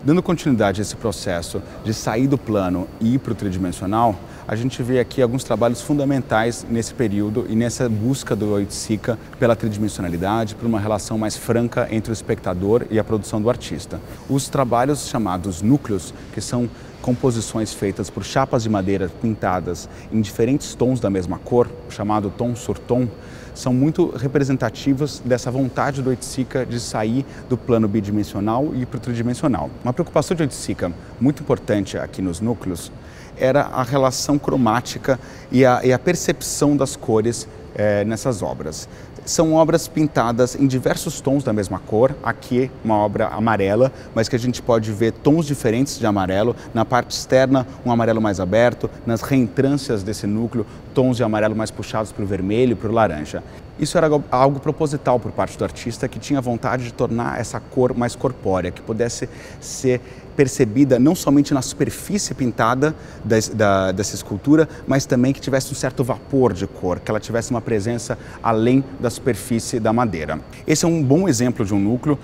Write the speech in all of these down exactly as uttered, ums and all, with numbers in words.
Dando continuidade a esse processo de sair do plano e ir para o tridimensional, a gente vê aqui alguns trabalhos fundamentais nesse período e nessa busca do Oiticica pela tridimensionalidade, por uma relação mais franca entre o espectador e a produção do artista. Os trabalhos chamados núcleos, que são composições feitas por chapas de madeira pintadas em diferentes tons da mesma cor, chamado tom sur tom, são muito representativos dessa vontade do Oiticica de sair do plano bidimensional e ir para o tridimensional. Uma preocupação de Oiticica muito importante aqui nos núcleos era a relação cromática e a, e a percepção das cores é, nessas obras. São obras pintadas em diversos tons da mesma cor, aqui uma obra amarela, mas que a gente pode ver tons diferentes de amarelo, na parte externa um amarelo mais aberto, nas reentrâncias desse núcleo, tons de amarelo mais puxados para o vermelho e para o laranja. Isso era algo proposital por parte do artista, que tinha vontade de tornar essa cor mais corpórea, que pudesse ser percebida não somente na superfície pintada des, da, dessa escultura, mas também que tivesse um certo vapor de cor, que ela tivesse uma presença além da superfície da madeira. Esse é um bom exemplo de um núcleo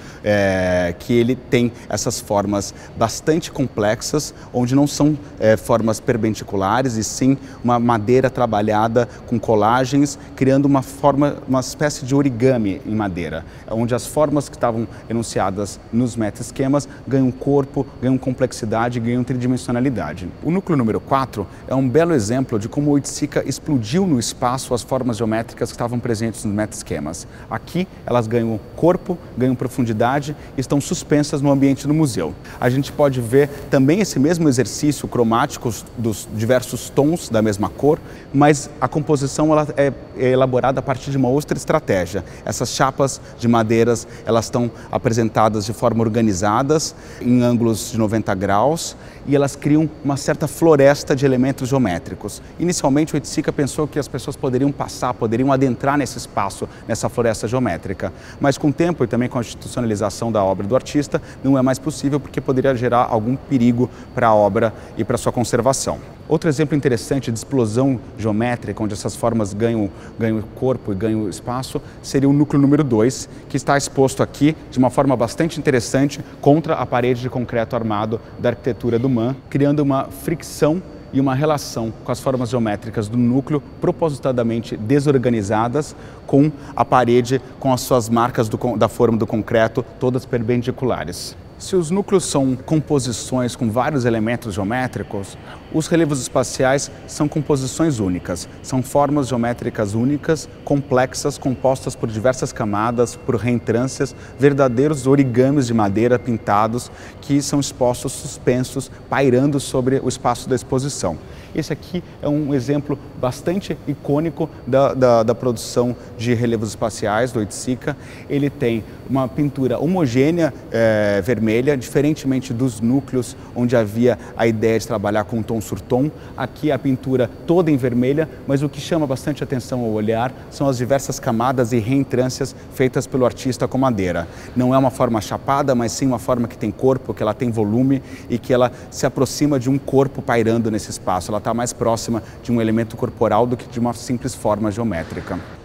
é, que ele tem essas formas bastante complexas, onde não são é, formas perpendiculares, e sim uma madeira trabalhada com colagens, criando uma forma, uma espécie de origami em madeira, onde as formas que estavam enunciadas nos meta-esquemas ganham corpo, ganham complexidade e ganham tridimensionalidade. O núcleo número quatro é um belo exemplo de como o Oiticica explodiu no espaço as formas geométricas que estavam presentes nos meta-esquemas. Aqui elas ganham corpo, ganham profundidade e estão suspensas no ambiente do museu. A gente pode ver também esse mesmo exercício cromático dos diversos tons da mesma cor, mas a composição ela é elaborada a partir de uma outra estratégia. Essas chapas de madeiras, elas estão apresentadas de forma organizadas, em ângulos de noventa graus, e elas criam uma certa floresta de elementos geométricos. Inicialmente o Oiticica pensou que as pessoas poderiam passar, poderiam adentrar nesse espaço, nessa floresta geométrica, mas com o tempo e também com a institucionalização da obra do artista, não é mais possível, porque poderia gerar algum perigo para a obra e para a sua conservação. Outro exemplo interessante de explosão geométrica, onde essas formas ganham, ganham corpo e ganham espaço, seria o núcleo número dois, que está exposto aqui de uma forma bastante interessante contra a parede de concreto armado da arquitetura do M A N, criando uma fricção e uma relação com as formas geométricas do núcleo propositadamente desorganizadas com a parede, com as suas marcas do, da forma do concreto, todas perpendiculares. Se os núcleos são composições com vários elementos geométricos, os relevos espaciais são composições únicas. São formas geométricas únicas, complexas, compostas por diversas camadas, por reentrâncias, verdadeiros origamis de madeira pintados que são expostos suspensos, pairando sobre o espaço da exposição. Esse aqui é um exemplo bastante icônico da, da, da produção de relevos espaciais do Oiticica. Ele tem uma pintura homogênea é, vermelha, diferentemente dos núcleos onde havia a ideia de trabalhar com tom sur tom. Aqui a pintura toda em vermelha, mas o que chama bastante atenção ao olhar são as diversas camadas e reentrâncias feitas pelo artista com madeira. Não é uma forma chapada, mas sim uma forma que tem corpo, que ela tem volume e que ela se aproxima de um corpo pairando nesse espaço. Ela está mais próxima de um elemento corporal do que de uma simples forma geométrica.